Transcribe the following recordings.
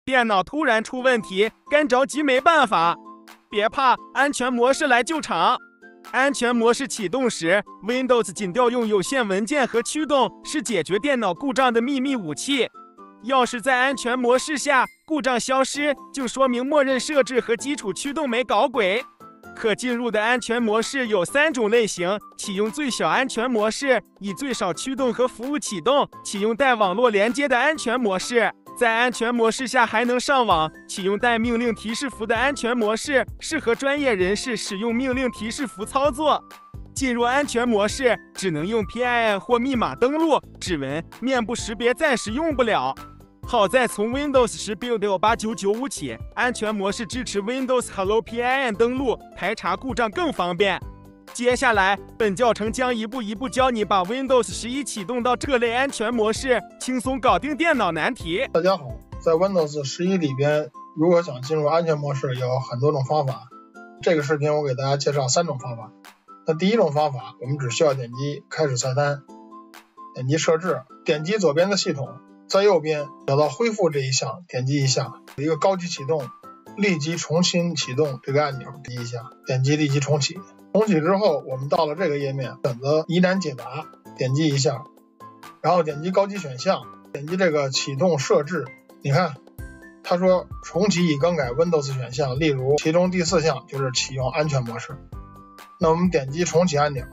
电脑突然出问题，干着急没办法。别怕，安全模式来救场。安全模式启动时 ，Windows 仅调用有限文件和驱动，是解决电脑故障的秘密武器。要是在安全模式下故障消失，就说明默认设置和基础驱动没搞鬼。可进入的安全模式有3种类型：启用最小安全模式，以最少驱动和服务启动；启用带网络连接的安全模式，在安全模式下还能上网；启用带命令提示符的安全模式，适合专业人士使用命令提示符操作。进入安全模式只能用 PIN 或密码登录，指纹、面部识别暂时用不了。好在从 Windows 10 Build 18995起，安全模式支持 Windows Hello PIN 登录，排查故障更方便。接下来，本教程将一步一步教你把 Windows 11启动到这类安全模式，轻松搞定电脑难题。 大家好，在 Windows 11里边，如果想进入安全模式，有很多种方法。这个视频我给大家介绍3种方法。那第一种方法，我们只需要点击开始菜单，点击设置，点击左边的系统。在右边找到恢复这一项，点击一下，有一个高级启动、立即重新启动这个按钮，点击一下，点击立即重启。重启之后，我们到了这个页面，选择疑难解答，点击一下，然后点击高级选项，点击这个启动设置。你看，他说重启已更改 Windows 选项，例如其中第4项就是启用安全模式。那我们点击重启按钮。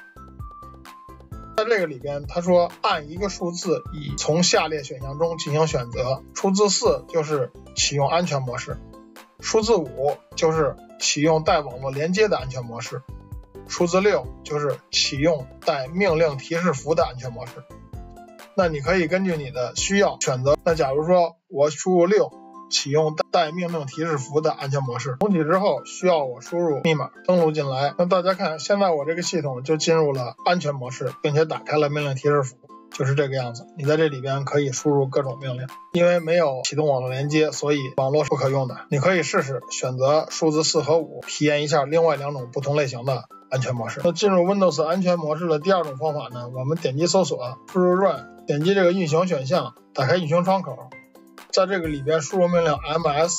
在这个里边，他说按一个数字以从下列选项中进行选择，数字4就是启用安全模式，数字5就是启用带网络连接的安全模式，数字6就是启用带命令提示符的安全模式。那你可以根据你的需要选择。那假如说我输入6，启用带命令提示符的安全模式，重启之后需要我输入密码登录进来。那大家看，现在我这个系统就进入了安全模式，并且打开了命令提示符，就是这个样子。你在这里边可以输入各种命令，因为没有启动网络连接，所以网络是不可用的。你可以试试选择数字4和5，体验一下另外2种不同类型的安全模式。那进入 Windows 安全模式的第2种方法呢，我们点击搜索，输入 Run， 点击这个运行选项，打开运行窗口，在这个里边输入命令 ms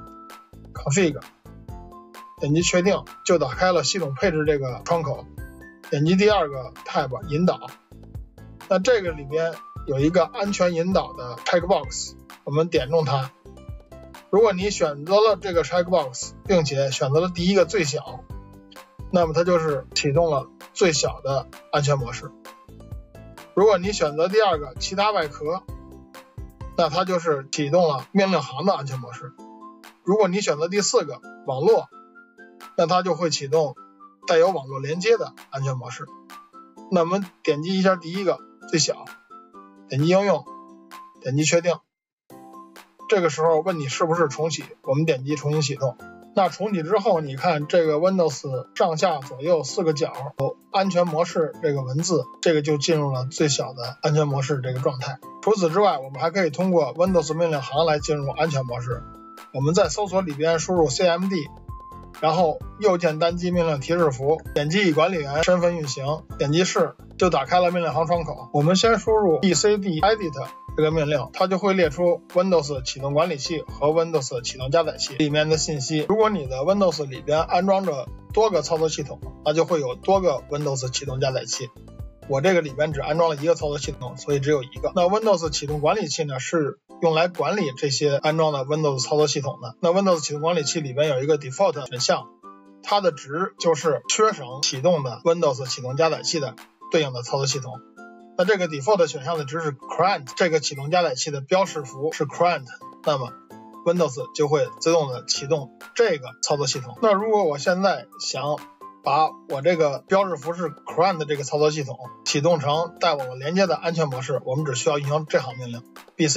config， 点击确定，就打开了系统配置这个窗口。点击第2个 tab 引导，那这个里边有一个安全引导的 checkbox， 我们点中它。如果你选择了这个 checkbox， 并且选择了第1个最小，那么它就是启动了最小的安全模式。如果你选择第2个其他外壳，那它就是启动了命令行的安全模式。如果你选择第4个网络，那它就会启动带有网络连接的安全模式。那我们点击一下第1个最小，点击应用，点击确定。这个时候问你是不是重启，我们点击重新启动。那重启之后，你看这个 Windows 上下左右4个角有安全模式这个文字，这个就进入了最小的安全模式这个状态。除此之外，我们还可以通过 Windows 命令行来进入安全模式。我们在搜索里边输入 CMD， 然后右键单击命令提示符，点击以管理员身份运行，点击是，就打开了命令行窗口。我们先输入 bcdedit 这个命令，它就会列出 Windows 启动管理器和 Windows 启动加载器里面的信息。如果你的 Windows 里边安装着多个操作系统，那就会有多个 Windows 启动加载器。我这个里边只安装了1个操作系统，所以只有1个。那 Windows 启动管理器呢，是用来管理这些安装的 Windows 操作系统的。那 Windows 启动管理器里边有一个 Default 选项，它的值就是缺省启动的 Windows 启动加载器的对应的操作系统。那这个 Default 选项的值是 current， 这个启动加载器的标识符是 current， 那么 Windows 就会自动的启动这个操作系统。那如果我现在想把我这个标识符是 current 的这个操作系统启动成带网络连接的安全模式，我们只需要运行这行命令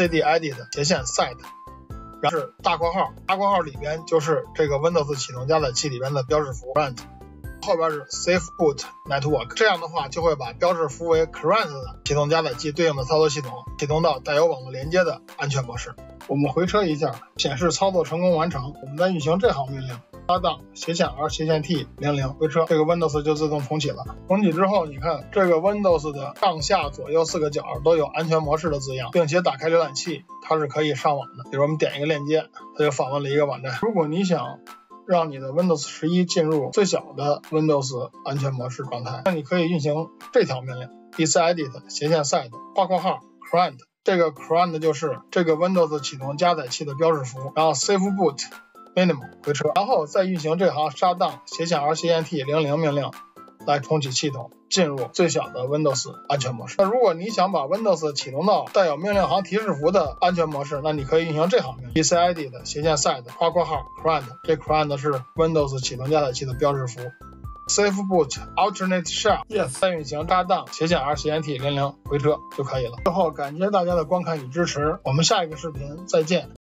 bcdedit-set， 然后是大括号，大括号里边就是这个 Windows 启动加载器里边的标识符 current， 后边是 safe boot network， 这样的话就会把标识符为 current 的启动加载器对应的操作系统启动到带有网络连接的安全模式。我们回车一下，显示操作成功完成。我们再运行这行命令搭档斜线 R 斜线 T 00回车，这个 Windows 就自动重启了。重启之后，你看这个 Windows 的上下左右4个角都有安全模式的字样，并且打开浏览器，它是可以上网的。比如我们点一个链接，它就访问了一个网站。如果你想让你的 Windows 11进入最小的 Windows 安全模式状态，那你可以运行这条命令 dcedit 斜线 side 括号 current， 这个 current 就是这个 Windows 启动加载器的标识符，然后 save boot minimum 回车，然后再运行这行杀档斜线 R 斜线 T 00命令来重启系统，进入最小的 Windows 安全模式。那如果你想把 Windows 启动到带有命令行提示符的安全模式，那你可以运行这行命令 dcedit 斜线 side 括号 current， 这 current 是 Windows 启动加载器的标识符。Save boot alternate shell yes， 再运行搭档斜线 R 斜线 T 00回车就可以了。最后感谢大家的观看与支持，我们下一个视频再见。